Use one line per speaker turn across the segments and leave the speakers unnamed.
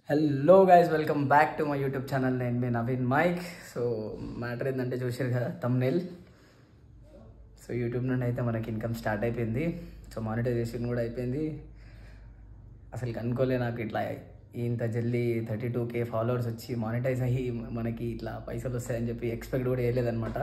Hello guys, welcome back to my YouTube channel. నేను మీ Naveen Mike. So matter ఏంటంటే చూసారు కదా థంబ్నెయిల్. సో యూట్యూబ్ నుండి అయితే మనకి ఇన్కమ్ స్టార్ట్ అయిపోయింది. సో మానిటైజేషన్ కూడా అయిపోయింది. అసలు అనుకోలే నాకు ఇట్లా ఇంత జల్దీ 32K ఫాలోవర్స్ వచ్చి మానిటైజ్ అయ్యి మనకి ఇట్లా పైసలు వస్తాయని చెప్పి ఎక్స్పెక్ట్ కూడా చేయలేదన్నమాట.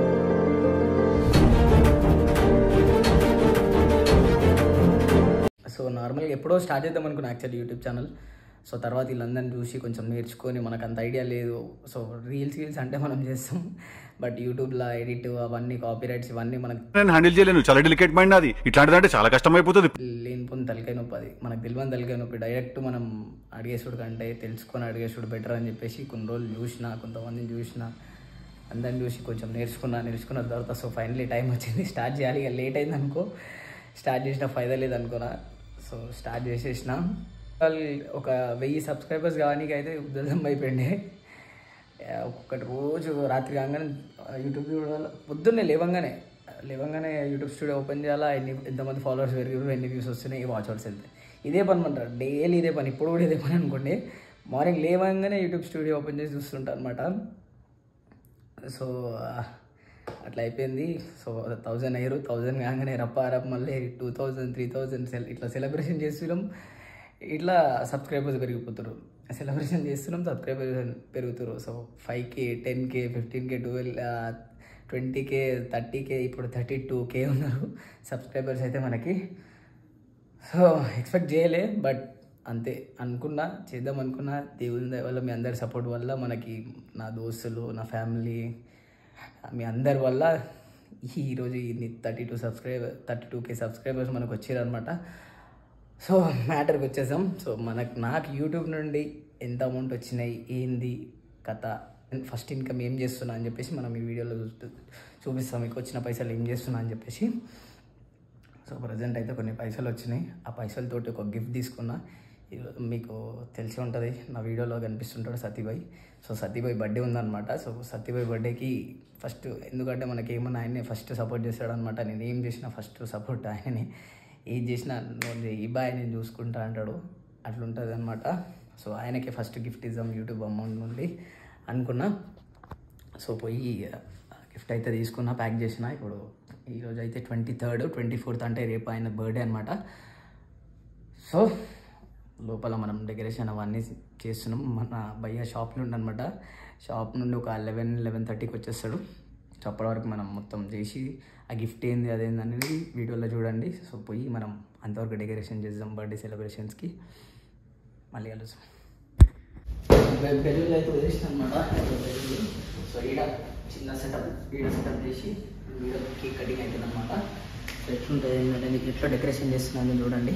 సో నార్మల్గా ఎప్పుడో స్టార్ట్ చేద్దాం అనుకున్నా యాక్చువల్లీ యూట్యూబ్ ఛానల్. సో తర్వాత వీళ్ళందరినీ చూసి కొంచెం నేర్చుకొని మనకు అంత ఐడియా లేదు. సో రీల్స్ అంటే మనం చేస్తాం, బట్ యూట్యూబ్లో ఎడిట్ అవన్నీ కాపీరైట్స్ ఇవన్నీ మనకు
నేను హ్యాండిల్ చేయలేను. చాలా డెలికేట్ మైండ్ అది. ఇట్లాంటిదంటే చాలా కష్టమైపోతుంది.
లేనిపోని తలకాయ నొప్పి, అది మనకు తెలియని తలకాయ నొప్పి. డైరెక్ట్ మనం అడిగేసుడు కంటే తెలుసుకొని అడిగేసుడు బెటర్ అని చెప్పేసి కొన్ని రోజులు చూసిన, కొంతమందిని చూసిన, అందరిని చూసి కొంచెం నేర్చుకున్న తర్వాత సో ఫైనలీ టైం వచ్చింది స్టార్ట్ చేయాలి. ఇక లేట్ అయింది అనుకో, స్టార్ట్ చేసిన ఫైదా లేదనుకోనా. సో స్టార్ట్ చేసేసిన. ఒక 1000 సబ్స్క్రైబర్స్ కావడానికి అయితే ఉద్దేశం అయిపోయింది. ఒక్కొక్కటి రోజు రాత్రి కాగానే యూట్యూబ్ చూడాలి, పొద్దున్నే లేవంగానే యూట్యూబ్ స్టూడియో ఓపెన్ చేయాలా, ఎంతమంది ఫాలోవర్స్ పెరిగారు, ఎన్ని వ్యూస్ వస్తున్నాయి, వాచ్ అవర్స్ వెళ్తాయి. ఇదే పని అంటారు, డైలీ ఇదే పని. ఇప్పుడు కూడా ఇదే పని అనుకోండి. మార్నింగ్ లేవంగానే యూట్యూబ్ స్టూడియో ఓపెన్ చేసి చూస్తుంటారు అనమాట. సో అట్లా అయిపోయింది. సో 1000 అయ్యారు. 1000 కాగానే రప్ప మళ్ళీ 2000, 3000 ఇట్లా సెలబ్రేషన్ చేస్తున్నాం. ఇట్లా సబ్స్క్రైబర్స్ పెరిగిపోతారు. సెలబ్రేషన్ చేస్తున్నాం, సబ్స్క్రైబర్స్ పెరుగుతారు. So 5K, 10K, 15K, 20K, 30K, ఇప్పుడు 32K ఉన్నారు సబ్స్క్రైబర్స్ అయితే మనకి. సో ఎక్స్పెక్ట్ చేయలే, బట్ అంతే అనుకున్నా, చేద్దాం అనుకున్నా. దేవుని వల్ల, మీ అందరి సపోర్ట్ వల్ల, మనకి నా దోస్తులు, నా ఫ్యామిలీ, మీ అందరి వల్ల ఈరోజు 32K సబ్స్క్రైబర్స్ మనకు వచ్చారనమాట. సో మ్యాటర్కి వచ్చేసాం. సో నాకు యూట్యూబ్ నుండి ఎంత అమౌంట్ వచ్చినాయి, ఏంది కథ, ఫస్ట్ ఇన్కమ్ ఏం చేస్తున్నా అని చెప్పేసి మనం ఈ వీడియోలో చూపిస్తాం. మీకు వచ్చిన పైసలు ఏం చేస్తున్నా అని చెప్పేసి. సో ప్రజెంట్ అయితే కొన్ని పైసలు వచ్చినాయి. ఆ పైసలతోటి ఒక గిఫ్ట్ తీసుకున్నా. మీకు తెలిసి ఉంటుంది, నా వీడియోలో కనిపిస్తుంటాడు సతీభాయ్. సో సతీభాయ్ బర్త్డే ఉందన్నమాట. సో సతీభాయ్ బర్త్డేకి ఫస్ట్, ఎందుకంటే మనకి ఏమన్నా ఆయనే ఫస్ట్ సపోర్ట్ చేస్తాడనమాట. నేను ఏం చేసినా ఫస్ట్ సపోర్ట్ ఆయనని. ఏది చేసినా ఈ బాయ్ నేను చూసుకుంటా అంటాడు, అట్లుంటుంది అనమాట. సో ఆయనకే ఫస్ట్ గిఫ్ట్ ఇద్దాం యూట్యూబ్ అమౌంట్ నుండి అనుకున్నా. సో పోయి గిఫ్ట్ అయితే తీసుకున్నా, ప్యాక్ చేసిన. ఇప్పుడు ఈరోజు అయితే 23rd, 24th అంటే రేపు ఆయన బర్త్డే అనమాట. సో లోపల మనం డెకరేషన్ అవన్నీ చేస్తున్నాం. మన భయ్య షాప్ నుండి అనమాట. షాప్ నుండి ఒక 11-11:30కి వచ్చేస్తాడు. సో అప్పటి వరకు మనం మొత్తం చేసి ఆ గిఫ్ట్ ఏంది అదేంది అనేది వీడియోలో చూడండి. సో పోయి మనం అంతవరకు డెకరేషన్ చేద్దాం బర్త్డే సెలబ్రేషన్స్కి. మళ్ళీ కలుస్తాం. బెలూన్లు అయితే వదిలేసిన అనమాట. సో ఈడ చిన్న సెటప్ చేసి వీడియో కేక్ కటింగ్ అవుతుంది అనమాట. సో ఎట్లుంటుంది ఏంటంటే మీకు ఎట్లా డెకరేషన్ చేస్తున్నాను చూడండి.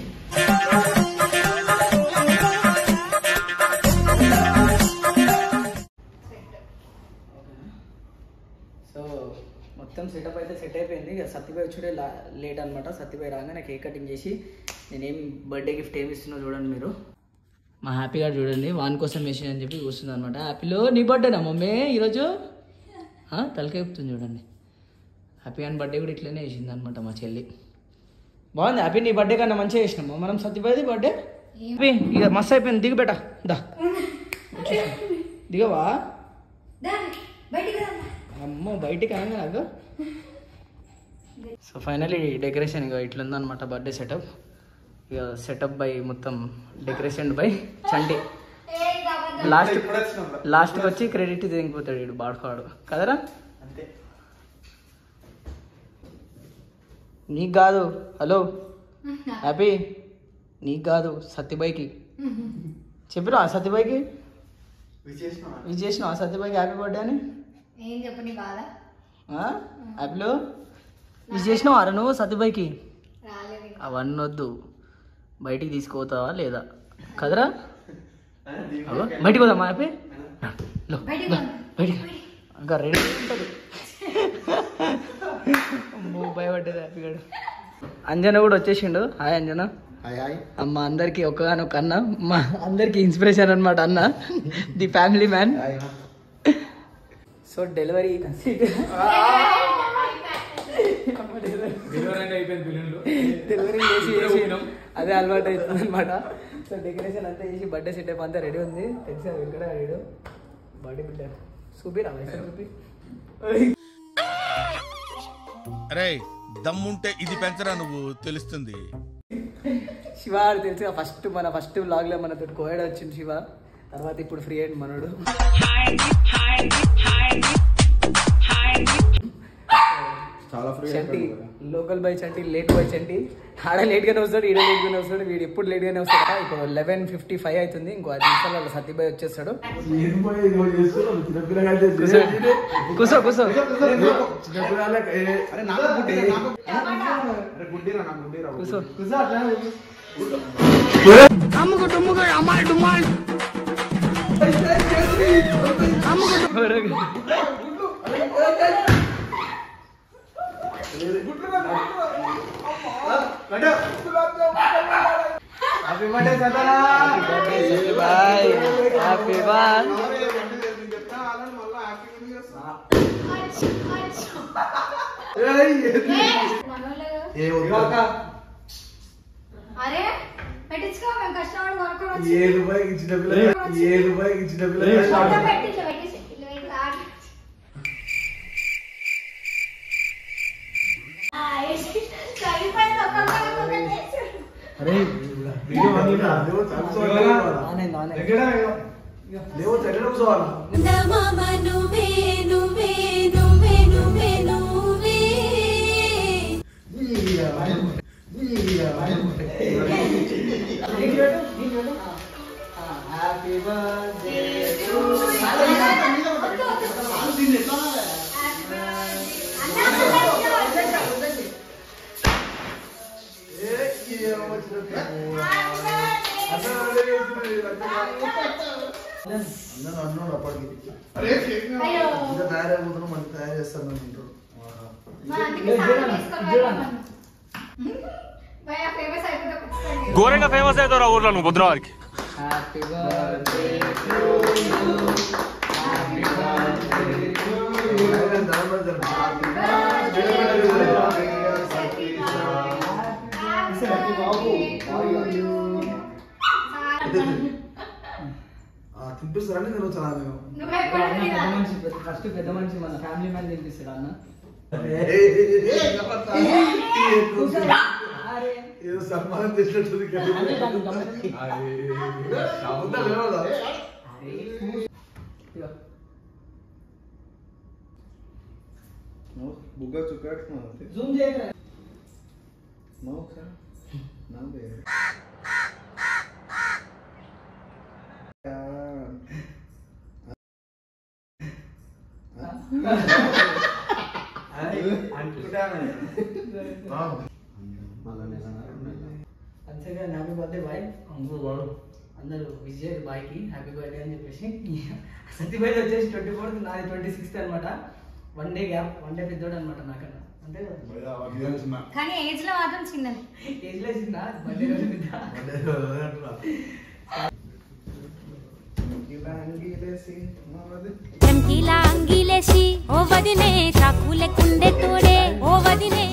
సో మొత్తం సెటప్ అయితే సెట్ అయిపోయింది. ఇక సత్యభాయ్ వచ్చుడే లేట్ అనమాట. సత్యభాయ్ రాగానే కేక్ కటింగ్ చేసి నేనేం బర్త్డే గిఫ్ట్ ఏమి ఇస్తున్నా చూడండి మీరు. మా హ్యాపీగా చూడండి, వాన్ కోసం వేసి అని చెప్పి చూస్తుంది అనమాట. హ్యాపీలో నీ బర్త్డేనా మమ్మీ ఈరోజు? తలకాయ చెప్తుంది చూడండి. హ్యాపీ అని బర్త్డే కూడా ఇట్లనే వేసింది అనమాట మా చెల్లి. బాగుంది. హ్యాపీ నీ బర్త్డే కన్నా మంచిగా వేసినాము మనం. సత్యభాయ్ది బర్త్డే హ్యాపీ ఇక మస్తు అయిపోయింది. దిగు బెట, దా దిగవా? అమ్మ బయటికి అనగా నాకు. సో ఫైనలీ డెకరేషన్ ఇక ఇట్లుందనమాట బర్త్డే సెటప్. ఇక సెటప్ బై మొత్తం డెకరేషన్ బై చంటి. లాస్ట్కి వచ్చి క్రెడిట్ దిగిపోతాడు వీడు బాడుకోడు కదరా. నీకు కాదు, హలో హ్యాపీ, నీకు కాదు సత్యబాయికి చెప్పిరా. సత్యబాయికి విజ్ చేసినావా సత్యబాయికి హ్యాపీ బర్త్డే అని? హ్యాపీలో విజ్ చేసినావా రా నువ్వు సత్యబాయికి? అవన్నీ వద్దు, బయటికి తీసుకుపోతావా లేదా కదరా? బయటికి పోదామా హ్యాపీ? బయటికి ఇంకా రెడీ ఉంటుంది. భయపడ్డది హ్యాపీ గారు. అంజన కూడా వచ్చేసిండు. హాయ్ అంజన. అమ్మ అందరికి ఒక్కగానొక్క అన్న, మా అందరికి ఇన్స్పిరేషన్ అనమాట అన్న, the family man. So delivery delivery చేసి అదే అలవాటు అవుతుంది అనమాట. సో డెకరేషన్ అంతా చేసి బర్త్డే సెటప్ అంతా రెడీ ఉంది. తెలిసా ఇక్కడ రెడీ బాడీ బిల్డర్ చూపిరా చూపి.
అరే దమ్ముంటే ఇది పెంచరా నువ్వు తెలుస్తుంది.
శివ తెలుసుగా ఫస్ట్ వ్లాగ్ లో మనతో కోయడ వచ్చింది శివ. తర్వాత ఇప్పుడు ఫ్రీ అయ్యింది మనోడు. Chanti local by Chanti, late by Chanti. ఆడ లేట్ గానే వస్తాడు, ఈడ లేట్ గానే వస్తాడు. వీడు ఎప్పుడు లేట్ గానే వస్తాడు. ఇప్పుడు 11:55 అవుతుంది. ఇంకో 5 నిమిషాలు సతీబాయ్ వచ్చేస్తాడు. కూసో కూసో హ్యాపీ బర్త్డే సతరా. బాయ్ హ్యాపీ బర్త్డే.
అరే పెట్టించుకో, మేము కష్టపడి కొనుక్కోవచ్చు.
ఏడు రూపాయకి ఇచ్చిన పిల్ల
హ్యాపీ బర్త్డే
అన్నాడు అప్పటికి. ఇంకా తయారైపోతున్నాం, మళ్ళీ తయారు చేస్తాను అంటాడు.
ఘోరంగా ఫేమస్ అవుతారు ఆ ఊర్లో నువ్వు బుధవారికి.
హ్యాపీ బర్త్డే
తినిపిస్తారని నేను వచ్చాను.
ఫస్ట్ పెద్ద మనిషి మన ఫ్యామిలీ మ్యాన్ తినిపిస్తాడు అన్న.
ఏదో సన్మానం చేసినట్టుంది. బుగ్గ
జూమ్ చేయరా. అంతేగా హ్యాపీ బర్త్డే బాయ్ అందరూ విజయ్ బాయ్కి హ్యాపీ బర్త్డే అని చెప్పేసి. సతీబాయ్ వచ్చేసి 24th, నాది 26th అనమాట. 1 డే గ్యాప్, 1 డే పెద్దోడు అనమాట నాకన్నా. అంతే కదా,
కానీ ఏజ్ లో మాత్రం చిన్నది.
ఏజ్ లో చిన్న, బర్త్డే రోజు పెద్ద.
చంకీలా అంగీలేసి ఓ వదినే చాకులే కుండే తోడే ఓ వదినే.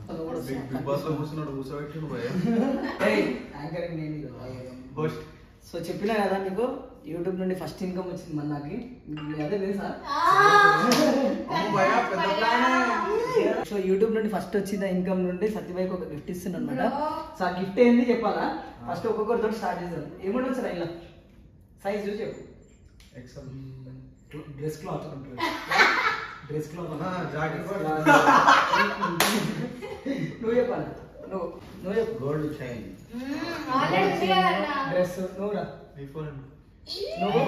సో చెప్పినా కదా మీకు, యూట్యూబ్ నుండి ఫస్ట్ ఇన్కమ్ వచ్చింది మన నాకు. అదే తెలుసా? సో యూట్యూబ్ నుండి ఫస్ట్ వచ్చిన ఇన్కమ్ నుండి సత్యబాయికి ఒక గిఫ్ట్ ఇస్తున్నాను అనమాట. సో ఆ గిఫ్ట్ ఏంది చెప్పాలా? ఫస్ట్ ఒక్కొక్కరితో స్టార్ట్ చేశాను. ఏముంటుంది సార్ ఇలా సైజ్ చూసి చెప్పు. డ్రెస్ క్లాత్ ఉంటుంది. డ్రెస్ క్లాత్ నువ్వు చెప్పాలి. నువ్వు చెప్పు.
గోల్డ్ చైన్,
డ్రెస్ నువ్వురా. నువ్వు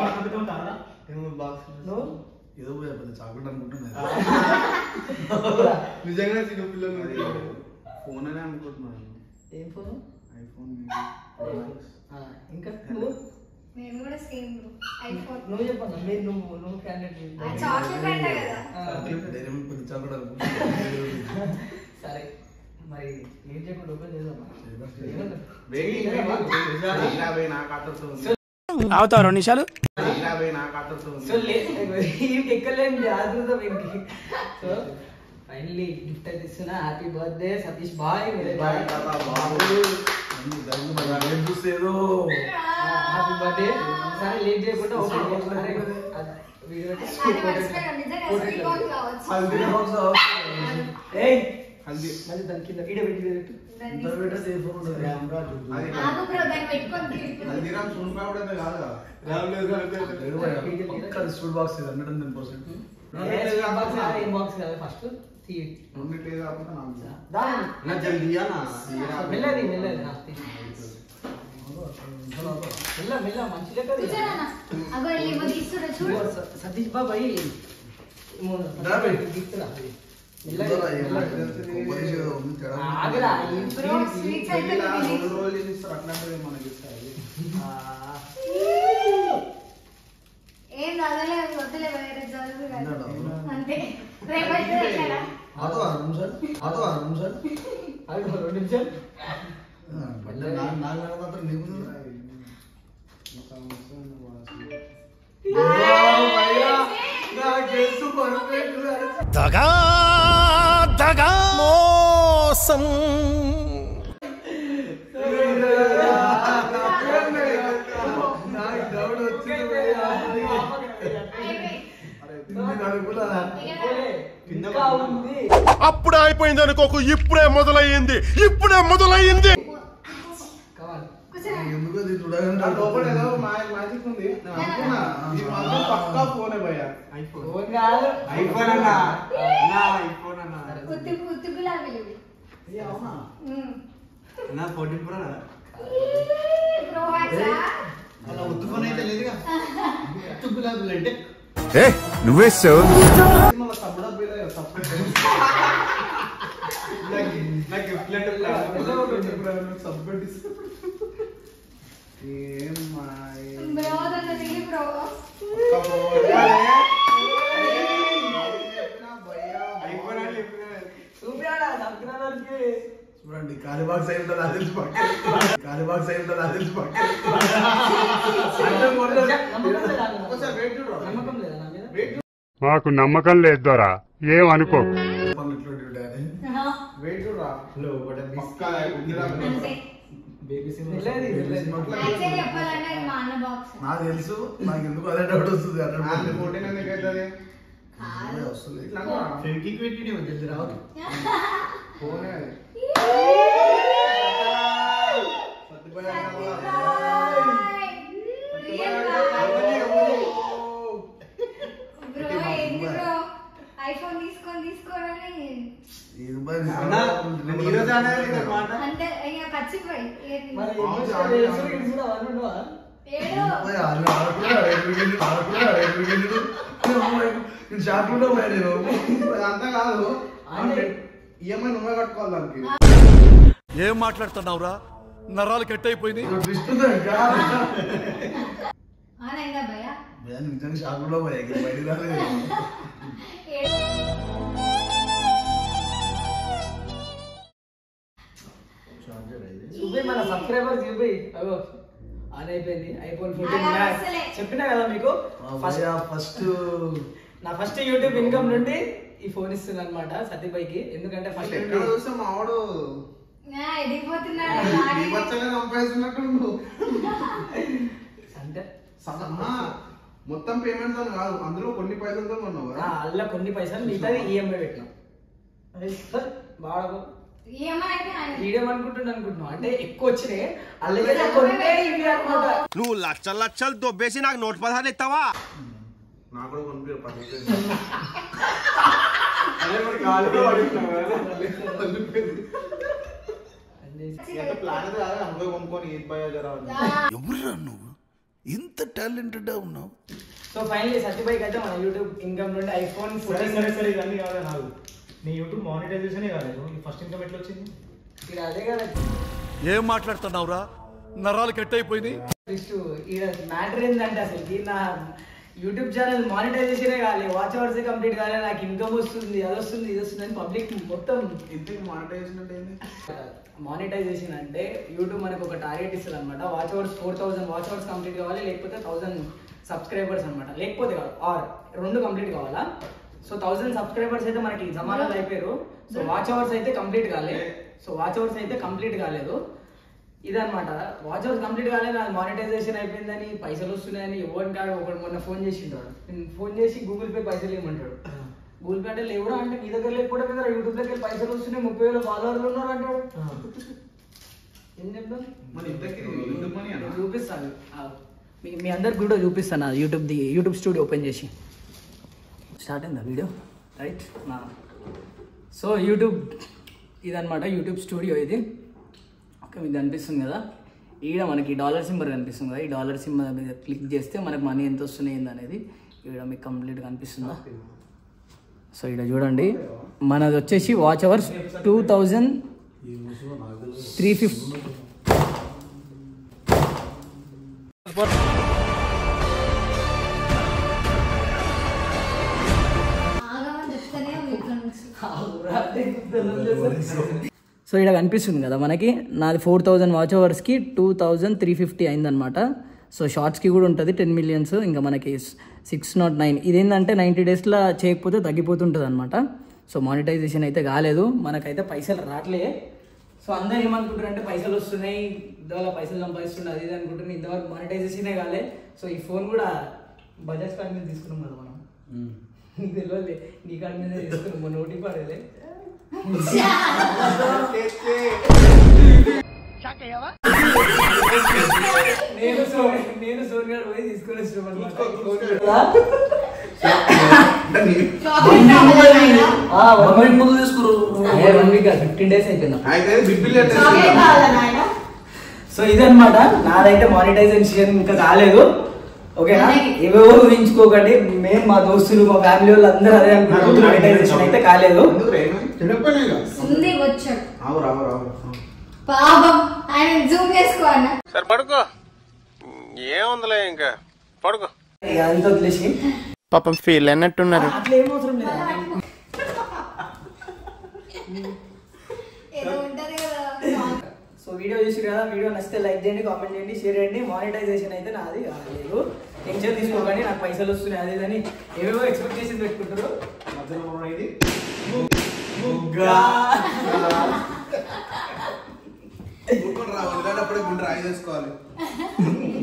ఏదో పెద్ద చాక్లెట్ అనుకుంటున్నా.
నిజంగా చిన్న పిల్లలు ఫోన్ అనే అనుకుంటున్నాను.
ఏం ఫోన్?
ఐఫోన్.
ఇంకా నువ్వు?
నేను కూడా సేమ్ ఐఫోన్.
నువ్వు చెప్పాలి. మీరు నువ్వు క్యాండిడేట్.
చాక్లెట్ అంట కదా.
సరే మరి ఏం చెప్పండి, ఓపెన్ చేద్దాం.
అవుతావు 2 నిమిషాలు.
ఎక్కలేండి ఆదృత. సో ఫైనల్లీ గిఫ్ట్ అయితే ఇస్తున్నా. Happy birthday Satish bhai.
చూసేదో
హ్యాపీ బర్త్డే. సరే లేట్ చేయకుండా మళ్ళీ దాని కింద వీడియో పెట్టి ఫస్ట్ మెల్లది మెల్లది మెల్ల మెల్ల మంచిగా సతీష్ బాబాయ్ ఆగరా
ఏం చదవలేదు వద్దలే వేరే చదువు అంతే
దగా దగా మోసం అప్పుడే అయిపోయింది అనుకోకు, ఇప్పుడే మొదలయ్యింది.
నువ్వేసావు
చూడండి కాలిబాగ్ సైడ్ ఉంటుంది అది కాలిబాగ్ సైడ్ ఉంటుంది అది
మాకు నమ్మకం లేదు దొరా, ఏమనుకో.
నాకు తెలుసు, నాకు ఎందుకు అదే డౌట్ వస్తుంది
ఐఫోన్ తీసుకోవాలని అంటే ఖచ్చితంగా
షాప్ లో అంతా కాదు, ఈఎంఐ నువ్వే కట్టుకోవాలి దానికి.
ఏం మాట్లాడుతున్నావురా, నరాలు కట్ అయిపోయింది.
నిజంగా షాప్ లో పోయా బయట రాలేదు.
మన సబ్స్క్రైబర్స్ చూపి అగో ఆన్ అయిపోయింది ఐఫోన్ 14 చెప్పినా కదా మీకు. నా ఫస్ట్ యూట్యూబ్ ఇన్కమ్ నుండి ఈ ఫోన్ ఇస్తున్నా అనమాట సతీబాయికి. ఎందుకంటే ఫస్ట్
మావాడు
అంటే
మొత్తం పేమెంట్ కాదు, అందులో కొన్ని పైసలతో కొన్నావు.
అందులో కొన్ని పైసలు మిగతాది ఈఎంఐ పెట్టినాం. బాగా అనుకుంటున్నావు అంటే ఎక్కువ వచ్చినాయి
నువ్వు లక్షలు దొబ్బేసి నాకు నోట్ 16 ఇస్తావా?
నాకు కూడా కొనిపి
ఎవరురా నువ్వు ఇంత టాలెంటెడ్ ఉన్నావు?
సో ఫైనల్లీ సత్యబాయికి అయితే మన యూట్యూబ్ ఇన్కమ్ నుండి ఐఫోన్ 14
ఇవన్నీ కాదు నాకు. నీ యూట్యూబ్ మానిటైజేషన్ కాలేదు, నీ ఫస్ట్ ఇన్కమ్ ఎట్లా వచ్చింది?
ఇది అదే కదా.
ఏం మాట్లాడుతున్నావురా, నరాలు కట్ అయిపోయింది.
మ్యాటర్ ఏంటంటే అసలు నా యూట్యూబ్ ఛానల్ మానిటైజేషనే కాలే, వాచ్ అవర్స్ కంప్లీట్ కాలే, నాకు ఇన్కమ్ వస్తుంది, అది వస్తుంది, ఇది వస్తుంది అని పబ్లిక్ మొత్తం.
ఇంతకు మానిటైజేషన్ అంటే ఏంది?
మానిటైజేషన్ అంటే యూట్యూబ్ మనకు ఒక టార్గెట్ ఇస్తుంది అనమాట. Watch hours 4000 watch hours complete కావాలి, లేకపోతే 1000 సబ్స్క్రైబర్స్ అనమాట, లేకపోతే కాదు ఆర్ 2 కంప్లీట్ కావాలా. సో 1000 సబ్స్క్రైబర్స్ అయితే మనకి జమానాలు అయిపోయారు. సో వాచ్ అవర్స్ అయితే కంప్లీట్ కాలేదు. ఇదన్నమాట, వాచ్ అవర్స్ కంప్లీట్ కాలేదు. అది మానిటైజేషన్ అయిపోయిందని పైసలు వస్తున్నాయని ఎవరి కాదు ఒకటి మొన్న ఫోన్ చేసింటాడు. నేను ఫోన్ చేసి గూగుల్ పే పైసలు ఇవ్వమంటాడు. గూగుల్ పే అంటే లేవురా అంటే నీ దగ్గర లేకపోవడం కదా, యూట్యూబ్ దగ్గర పైసలు వస్తున్నాయి, 30,000 ఫాలోవర్లు ఉన్నారు అంటాడు. ఏం చెప్తాను చూపిస్తాను, మీ అందరికి కూడా చూపిస్తాను. యూట్యూబ్ స్టూడియో ఓపెన్ చేసి స్టార్ట్ అయిందా వీడియో, రైట్? సో యూట్యూబ్ ఇదన్నమాట, యూట్యూబ్ స్టూడియో ఇది. ఓకే, మీకు కనిపిస్తుంది కదా, ఈడ మనకి డాలర్ సింబల్ కనిపిస్తుంది కదా, ఈ డాలర్ సింబల్ మీద క్లిక్ చేస్తే మనకు మనీ ఎంత వస్తున్నాయి ఏందనేది ఈడ మీకు కంప్లీట్గా కనిపిస్తుందా? సో ఇక్కడ చూడండి, మనది వచ్చేసి వాచ్ అవర్స్ 2350. సో ఇక్కడ కనిపిస్తుంది కదా మనకి, నాది 4000 వాచ్ అవర్స్కి 2350 అయిందనమాట. సో షార్ట్స్కి కూడా ఉంటుంది 10 million, ఇంకా మనకి 609. ఇదేంటంటే 90 daysలో చేయకపోతే తగ్గిపోతుంటుంది అనమాట. సో మానిటైజేషన్ అయితే కాలేదు, మనకైతే పైసలు రావట్లే. సో అందరూ ఏమనుకుంటారంటే పైసలు వస్తున్నాయి, ఇంతవల్ల పైసలు సంపాదిస్తుండే అది ఇది అనుకుంటున్నాను. ఇంతవరకు మానిటైజేషనే కాలే. సో ఈ ఫోన్ కూడా బజాజ్ కార్డ్ మీద తీసుకున్నాం కదా మనం, నీకు తెలియదు, నీ కార్డ్ మీద తీసుకున్నాం, మన నోటి పడేలే. నేను సోనియా పోయి తీసుకొని వచ్చాను అనమాట. 15 days అయిపోయింది. సో ఇదన్నమాట, నాదైతే మానిటైజేషన్ ఇంకా కాలేదు. ఓకేనా, ఏవేవో ఊహించుకోకండి. మేము మా దోస్తులు మా ఫ్యామిలీ వాళ్ళు అందరూ అదే అనుకుంటున్నారు, మానిటైజేషన్ అయితే కాలేదు.
పాపం ఆయన జూమ్ చేసుకో అన్న.
సరే పడుకో, ఏముందిలే ఇంకా పడుకో.
అంత వదిలేసి
పాపం ఫీల్ అన్నట్టున్నారు.
అట్లా ఏమవసరం లేదు. సో వీడియో చూసి కదా, వీడియో నచ్చితే లైక్ చేయండి, కామెంట్ చేయండి, షేర్ చేయండి. మానిటైజేషన్ అయితే నాది కాలేదు, టెన్షన్ తీసుకోకండి. నాకు పైసలు వస్తున్నాయి అది అని ఏవేవో ఎక్స్పెక్టేషన్ పెట్టుకుంటారు.
గుండ్రా చేసుకోవాలి.